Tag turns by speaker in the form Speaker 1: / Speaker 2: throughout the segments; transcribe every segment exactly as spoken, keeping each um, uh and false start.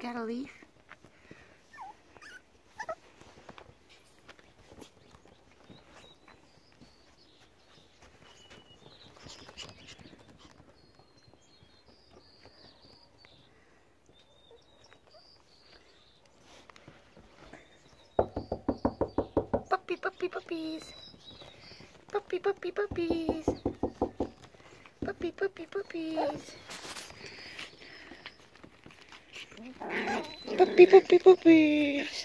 Speaker 1: gotta leave? Puppy, puppy, puppies. Puppy, puppy, puppies. Puppy, puppy, puppies. Puppy, puppy, puppies.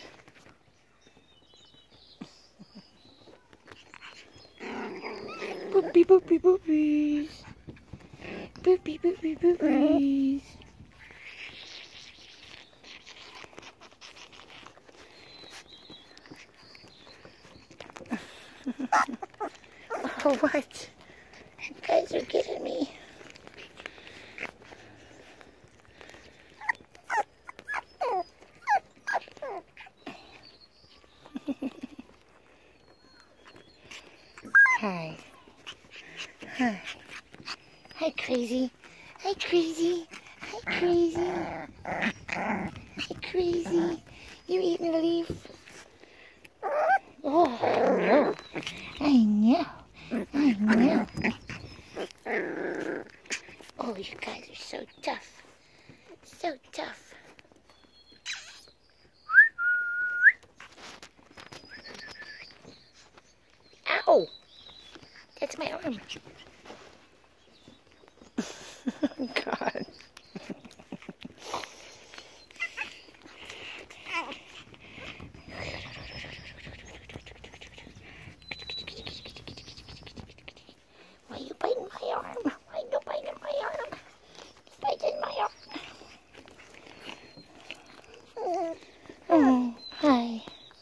Speaker 1: Puppy, puppy, puppies. Puppy, puppy, puppies. Oh, what? You guys are getting me. Hi. Hi. Hi, crazy. Hi, crazy. Hi, crazy. Hi, crazy. You eating a leaf? Oh, no. I know. I know. Oh, you guys are so tough. So tough. Ow! That's my arm. God. Why are you biting my arm? Why are you biting my arm? Biting my arm. Oh, hi.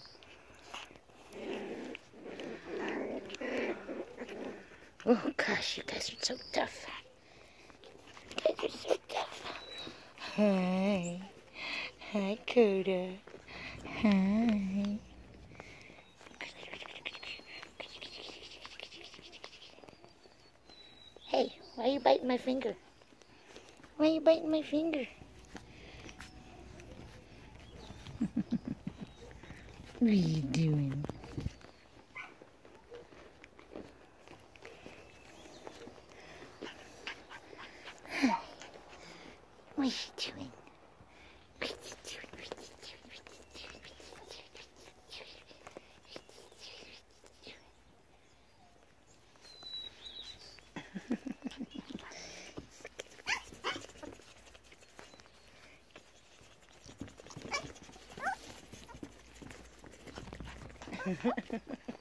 Speaker 1: Oh gosh, you guys are so tough. You guys are so tough. Hi. Hi, Coda. Hi. Hey, why are you biting my finger? Why are you biting my finger? What are you doing? What are you doing? What are you doing? What are you doing? What are you doing?